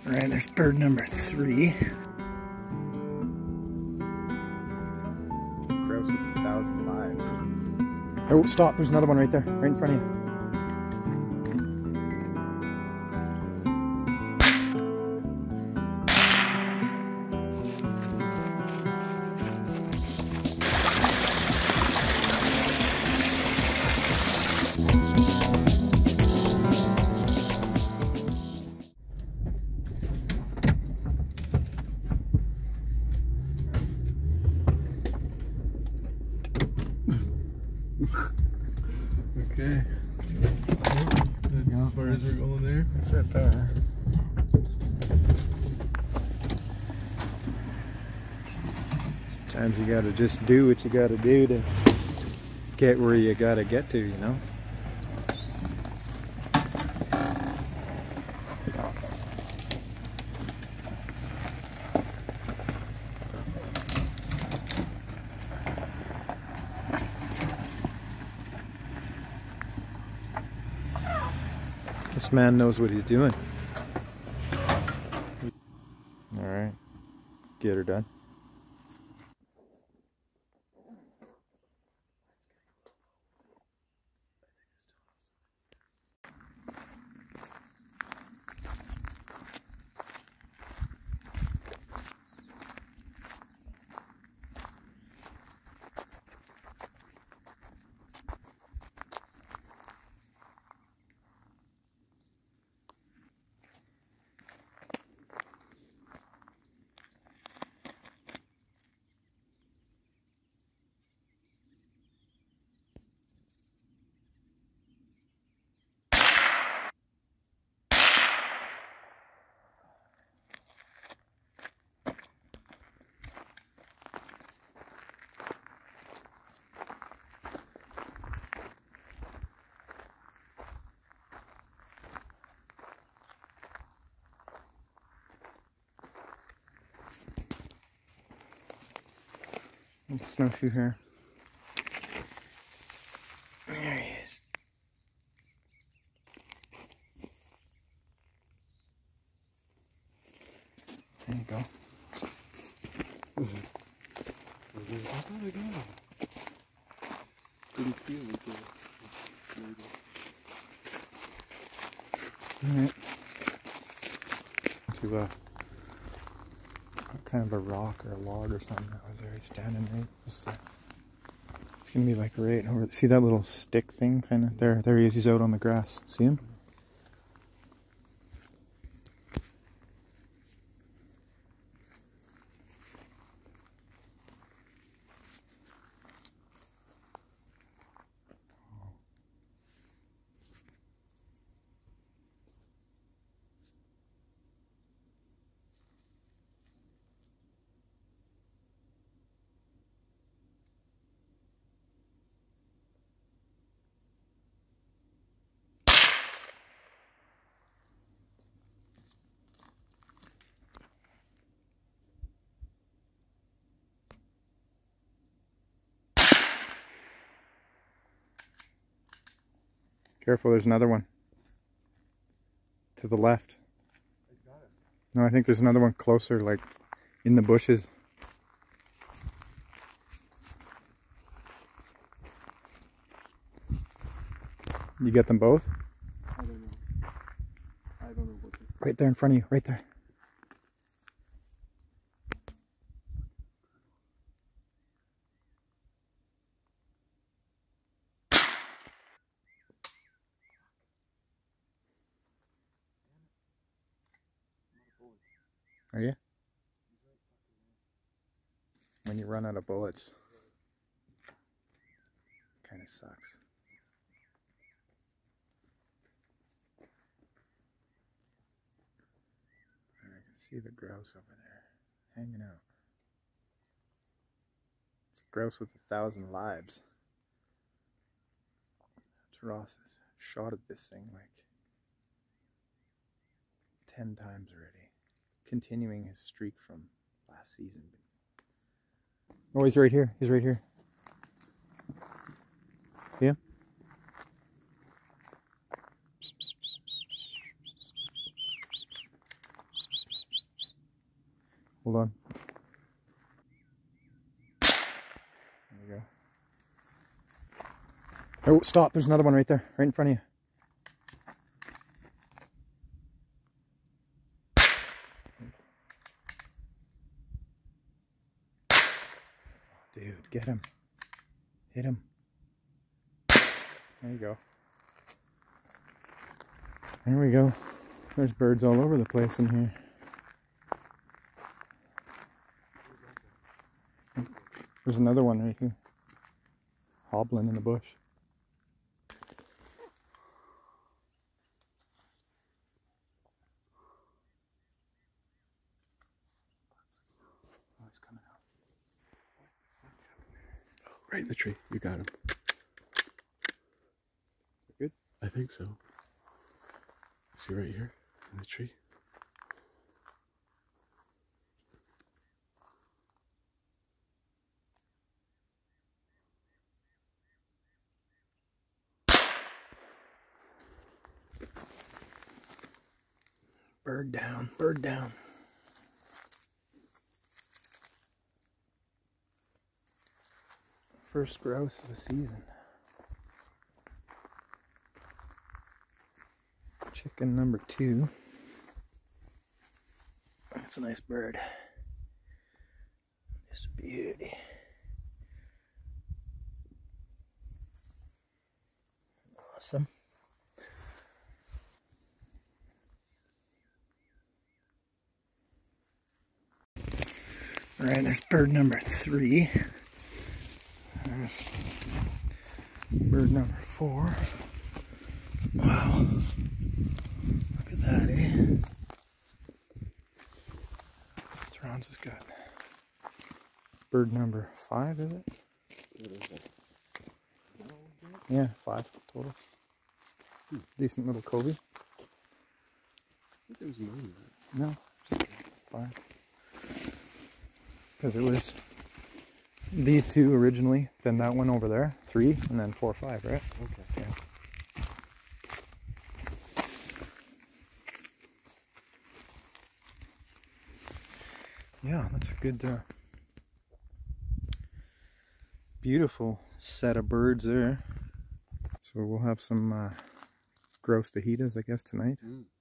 All right, there's bird number 3. Grouse with 1,000 lives. Oh, stop. There's another one right there, right in front of you. Okay. That's as far as we're going there. That's it there. Sometimes you gotta just do what you gotta do to get where you gotta get to, you know? This man knows what he's doing. Alright, get her done. Snowshoe here. There he is. There you go. Didn't see him until Alright. To kind of a rock or a log or something that was there. He's standing right. It's gonna be like right over. See that little stick thing kind of there? There he is. He's out on the grass. See him? Careful, there's another one. To the left. No, I think there's another one closer, like in the bushes. You get them both? I don't know. I don't know what this is. Right there in front of you, right there. Are you? When you run out of bullets, kind of sucks. I can see the grouse over there, hanging out. It's a grouse with 1,000 lives. Ross has shot at this thing like 10 times already, continuing his streak from last season. Oh, he's right here. He's right here. See him? Hold on. There you go. Oh, stop. There's another one right there, right in front of you. Dude, get him. Hit him. There you go. There we go. There's birds all over the place in here. There's another one right here. Hobbling in the bush. Oh, he's coming out. Right in the tree. You got him. Good? I think so. See right here in the tree? Bird down, bird down. First grouse of the season. Chicken number 2. That's a nice bird. Just a beauty. Awesome. All right, there's bird number 3. There's bird number 4. Wow. Look at that, eh? Thrones has got bird number 5, is it? What is it? Yeah, 5 total. Decent little covey. I think there was more than that. No, just 5. Because it was these 2 originally, then that one over there, 3, and then 4, 5, right? Okay. Yeah. Yeah, that's a good, beautiful set of birds there. So we'll have some grouse fajitas, I guess, tonight.